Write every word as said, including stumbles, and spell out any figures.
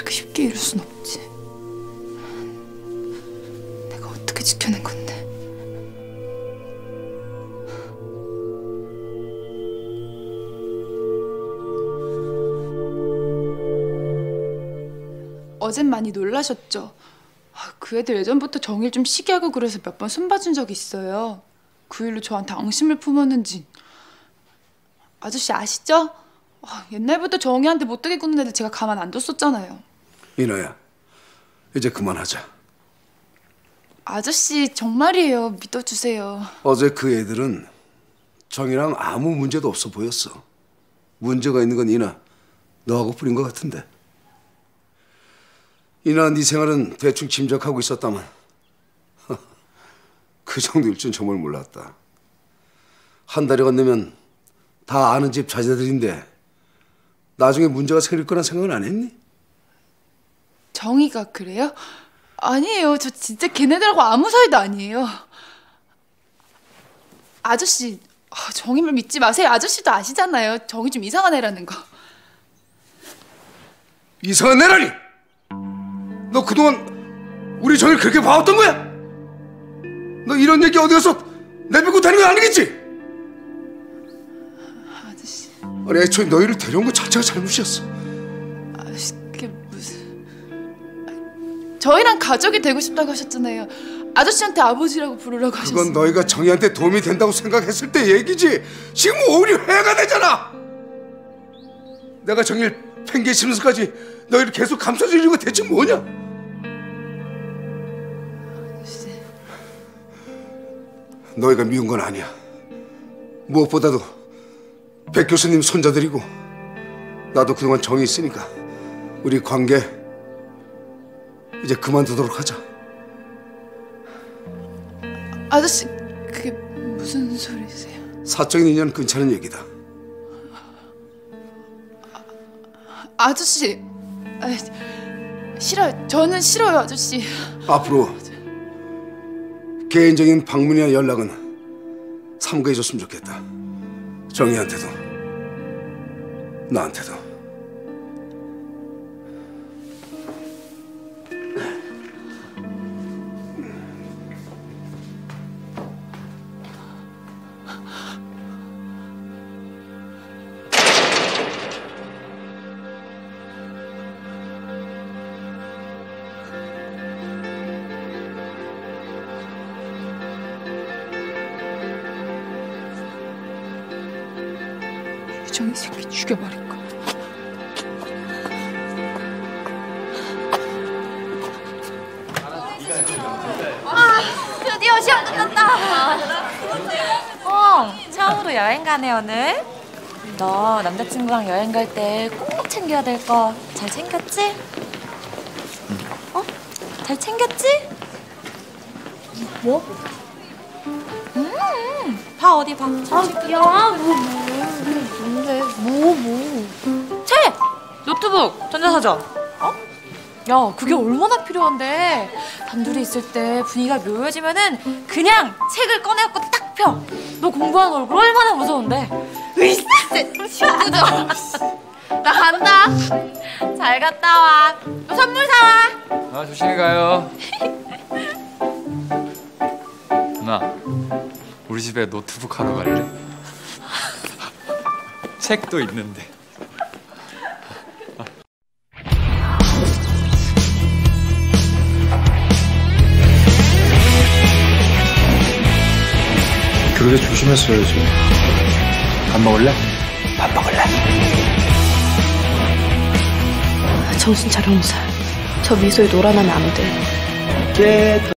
그렇게 쉽게 이룰 순 없지. 내가 어떻게 지켜낸 건데. 어젠 많이 놀라셨죠? 그 애들 예전부터 정일 좀 시기 하고 그래서 몇 번 손봐준 적이 있어요. 그 일로 저한테 앙심을 품었는지. 아저씨 아시죠? 옛날부터 정희한테 못되게 구는 애들 제가 가만 안 뒀었잖아요. 이나야, 이제 그만하자. 아저씨 정말이에요. 믿어주세요. 어제 그 애들은 정이랑 아무 문제도 없어 보였어. 문제가 있는 건 이나, 너하고 뿐인 것 같은데. 이나 네 생활은 대충 짐작하고 있었다만 그 정도일 줄 정말 몰랐다. 한 달이 건너면 다 아는 집 자제들인데 나중에 문제가 생길 거란 생각은 안 했니? 정희가 그래요? 아니에요. 저 진짜 걔네들하고 아무 사이도 아니에요. 아저씨, 정희를 믿지 마세요. 아저씨도 아시잖아요. 정희 좀 이상한 애라는 거. 이상한 애라니? 너 그동안 우리 정희를 그렇게 봐왔던 거야? 너 이런 얘기 어디 가서 내밀고 다니는 건 아니겠지? 아저씨. 아니 애초에 너희를 데려온 것 자체가 잘못이었어. 아저씨 그게 무슨... 저희랑 가족이 되고 싶다고 하셨잖아요. 아저씨한테 아버지라고 부르라고 하셨어요. 그건 너희가 정희한테 도움이 된다고 생각했을 때 얘기지. 지금 오히려 해가 되잖아. 내가 정희를 팽개치면서까지 너희를 계속 감싸주는 이유가 대체 뭐냐? 너희가 미운 건 아니야. 무엇보다도 백 교수님 손자들이고 나도 그동안 정이 있으니까 우리 관계 이제 그만두도록 하자. 아저씨 그게 무슨 소리세요? 사적인 인연 끊자는 얘기다. 아, 아저씨 아, 싫어요. 저는 싫어요 아저씨. 앞으로 개인적인 방문이나 연락은 삼가해줬으면 좋겠다. 정희한테도 나한테도. 유정이 새끼 죽여버릴 거야. 아, 드디어 시험 끝났다. 어, 처음으로 여행 가네 오늘. 너 남자친구랑 여행 갈 때 꼭 챙겨야 될 거 잘 챙겼지? 응. 어? 잘 챙겼지? 뭐? 음, 봐 어디 봐. 잘 챙겼다. 야, 뭐, 뭐, 뭔데? 뭐, 뭐? 책! 노트북! 전자사전! 어? 야, 그게 얼마나 필요한데. 단둘이 있을 때 분위기가 묘해지면은 그냥 책을 꺼내갖고 딱 펴! 너 공부하는 얼굴 얼마나 무서운데. 으이씨! 친구들! 나 간다! 잘 갔다 와. 너 선물 사와! 아, 조심히 가요. 누나, 우리 집에 노트북 하러 갈래? 책도 있는데. 그러게 조심했어야지. 밥 먹을래? 밥 먹을래? 정신 차려, 홍사. 저 미소에 놀아나면 안 돼. 깨